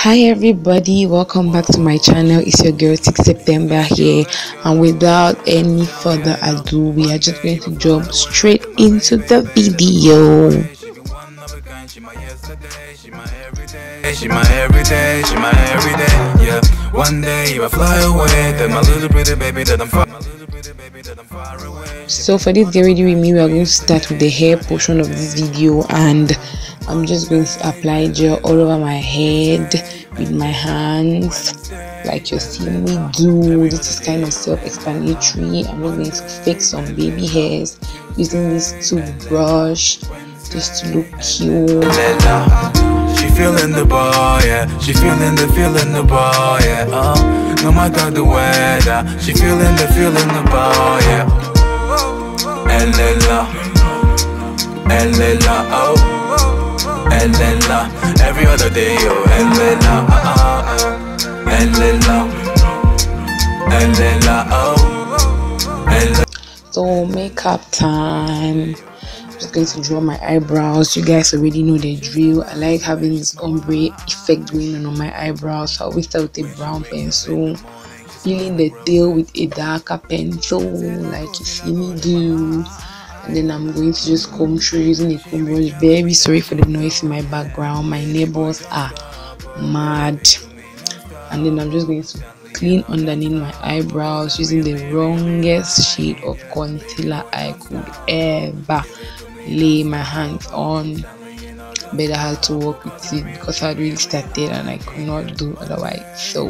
Hi everybody, welcome back to my channel. It's your girl 6 September here, and without any further ado, we are just going to jump straight into the video. She my everyday, yeah. One day you will fly away, then my little pretty baby that I'm far away. So for this get ready with me, we are going to start with the hair portion of this video, and I'm just going to apply gel all over my head with my hands like you're seeing me do. This is kind of self-explanatory. I'm just going to fix some baby hairs using this toothbrush just to look cute. She feeling the boy, yeah. She feeling the boy, yeah. No matter the weather, she feeling the boy, yeah. Ella, oh, Ella. Every other day, oh, Ella, oh, Ella. So makeup time. I'm just going to draw my eyebrows. You guys already know the drill. I like having this ombre effect going on my eyebrows, so I always start with a brown pencil, filling the tail with a darker pencil like you see me do, and then I'm going to just comb through using a comb brush. Very sorry for the noise in my background, my neighbors are mad. And then I'm just going to clean underneath my eyebrows using the wrongest shade of concealer I could ever lay my hands on, but I had to work with it because I really started and I could not do otherwise. So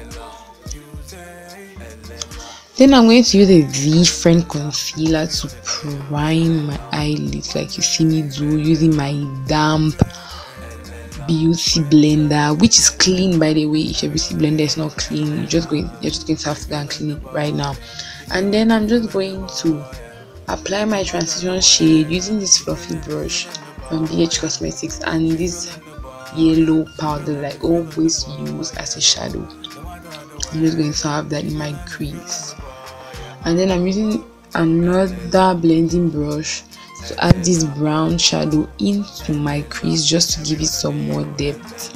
then I'm going to use a different concealer to prime my eyelids like you see me do, using my damp beauty blender, which is clean by the way. If your beauty blender is not clean, you're just going to have to go and clean it right now. And then I'm just going to apply my transition shade using this fluffy brush from BH Cosmetics and this yellow powder that I always use as a shadow. I'm just going to have that in my crease, and then I'm using another blending brush to add this brown shadow into my crease just to give it some more depth.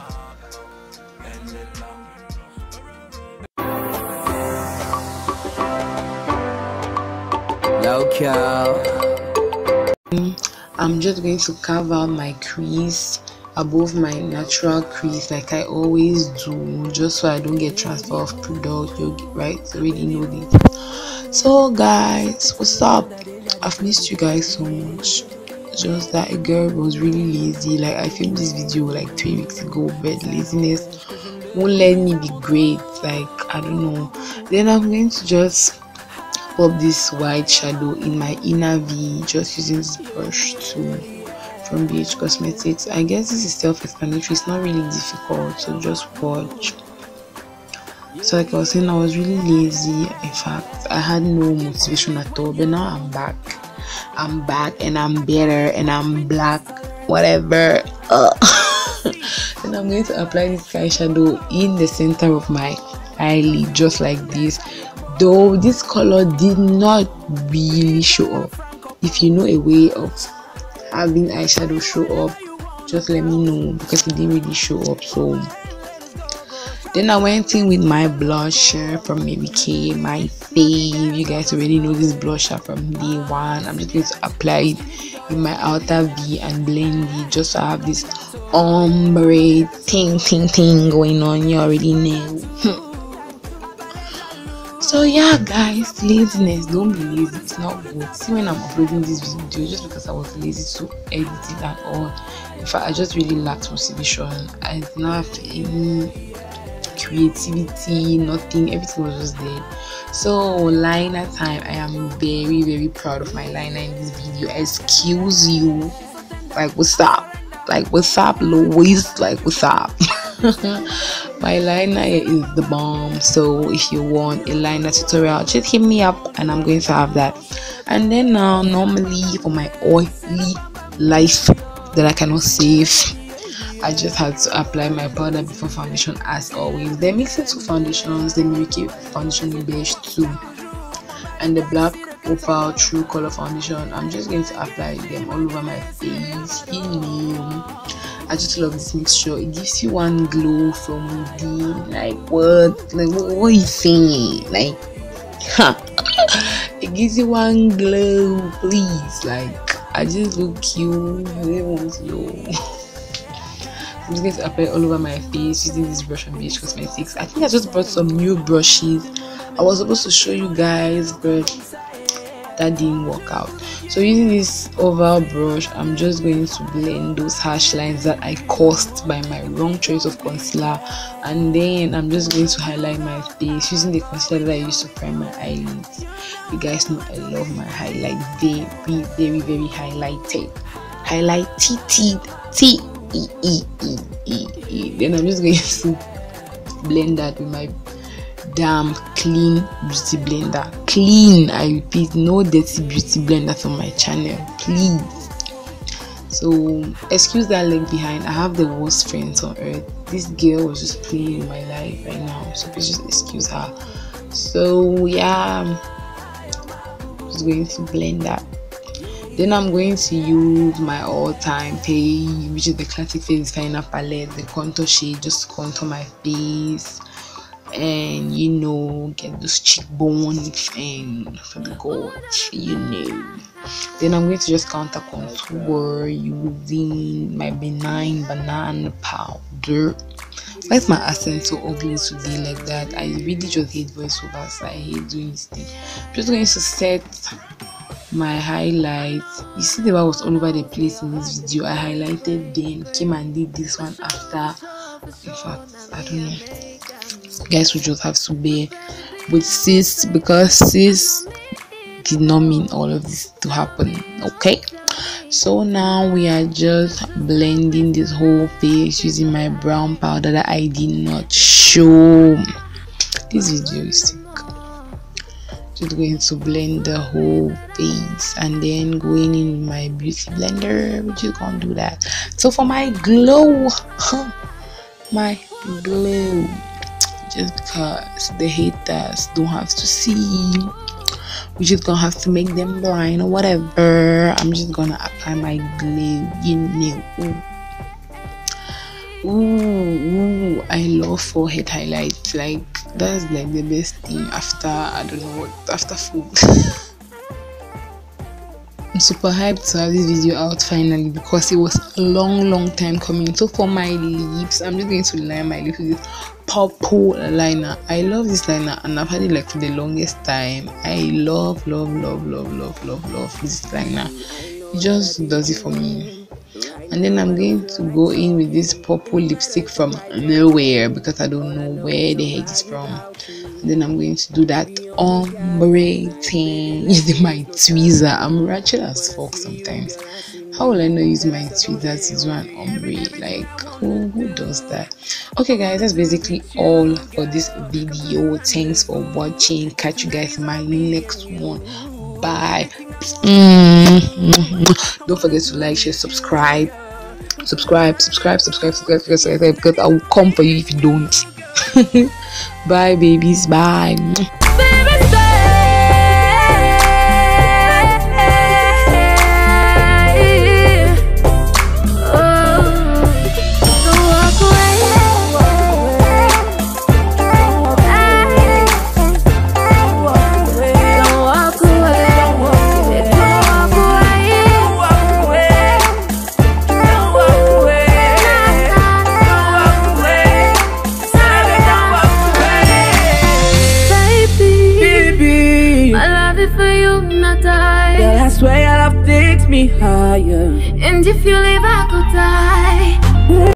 I'm just going to carve out my crease above my natural crease like I always do, just so I don't get transfer of product. You already know this. So guys, what's up? I've missed you guys so much. Just that a girl was really lazy. Like I filmed this video like 3 weeks ago, but laziness won't let me be great. Like I don't know. Then I'm going to just pop this white shadow in my inner V, just using this brush too from BH Cosmetics. I guess this is self-explanatory. It's not really difficult, so just watch. So like I was saying, I was really lazy. In fact, I had no motivation at all, but now I'm back and I'm better and I'm black, whatever. Then I'm going to apply this eyeshadow in the center of my eyelid, just like this. Though this color did not really show up. If you know a way of having eyeshadow show up, just let me know, because it didn't really show up. So then I went in with my blusher from Mary Kay, my fave. You guys already know this blusher from day one. I'm just going to apply it in my outer V and blend it, just so I have this ombre thing going on. You already know. So yeah guys, laziness, don't be lazy, it's not good. See, when I'm uploading this video, just because I was lazy to edit it at all, in fact I just really lacked motivation. I did not have any creativity, nothing, everything was just dead. So liner time. I am very proud of my liner in this video. Excuse you, like what's up, Louise, like what's up. My liner is the bomb. So if you want a liner tutorial, just hit me up and I'm going to have that. And then normally for my oily life that I cannot save, I just had to apply my powder before foundation as always. Then mix it to foundations, the Mary Kay foundation in beige 2 and the black profile true color foundation. I'm just going to apply them all over my face, you know. I just love this mixture. It gives you one glow from within. Like what? Like what are you saying? Like, it gives you one glow, please. Like I just look cute. I don't want to know. I'm just going to apply all over my face using this brush from BH Cosmetics. I think I just brought some new brushes. I was supposed to show you guys, but that didn't work out. So using this oval brush, I'm just going to blend those harsh lines that I caused by my wrong choice of concealer, and then I'm just going to highlight my face using the concealer that I used to prime my eyelids. You guys know I love my highlight very highlighted, then I'm just going to blend that with my damn clean beauty blender. Clean, I repeat, no dirty beauty blenders on my channel, please. So excuse that leg behind. I have the worst friends on earth. This girl was just playing with my life right now, so please just excuse her. So yeah, I'm just going to blend that. Then I'm going to use my all-time fave, which is the Classic Face Designer palette, the contour shade, just to contour my face and, you know, get those cheekbones and for the gorge, you know. Then I'm going to just counter contour using my Benign Banana powder. Why is my accent so ugly today like that? I really just hate voiceovers, so I hate doing this thing. I'm just going to set my highlights. You see the one was all over the place in this video. I highlighted, then came and did this one after. In fact, I don't know, you guys will just have to bear with sis, because sis did not mean all of this to happen. Okay, so now we are just blending this whole face using my brown powder that I did not show. This video is sick. Just going to blend the whole face and then going in with my beauty blender. We're just gonna do that. So for my glow, just because the haters don't have to see, we're just gonna have to make them blind or whatever. I'm just gonna apply my glow, you know. Ooh, I love forehead highlights. Like that's like the best thing after, I don't know what, after food. I'm super hyped to have this video out finally, because it was a long time coming. So for my lips, I'm just going to line my lips with this purple liner. I love this liner and I've had it like for the longest time. I love this liner. It just does it for me. And then I'm going to go in with this purple lipstick from nowhere, because I don't know where the heck it's from. And then I'm going to do that ombre thing using my tweezer. I'm ratchet as fuck sometimes. How will I know use my tweezer to do an ombre? Like who does that? Okay guys, that's basically all for this video. Thanks for watching. Catch you guys in my next one. Bye. Don't forget to like, share, subscribe, because I will come for you if you don't. Bye babies, bye. Girl, I swear your love takes me higher, and if you leave I could die.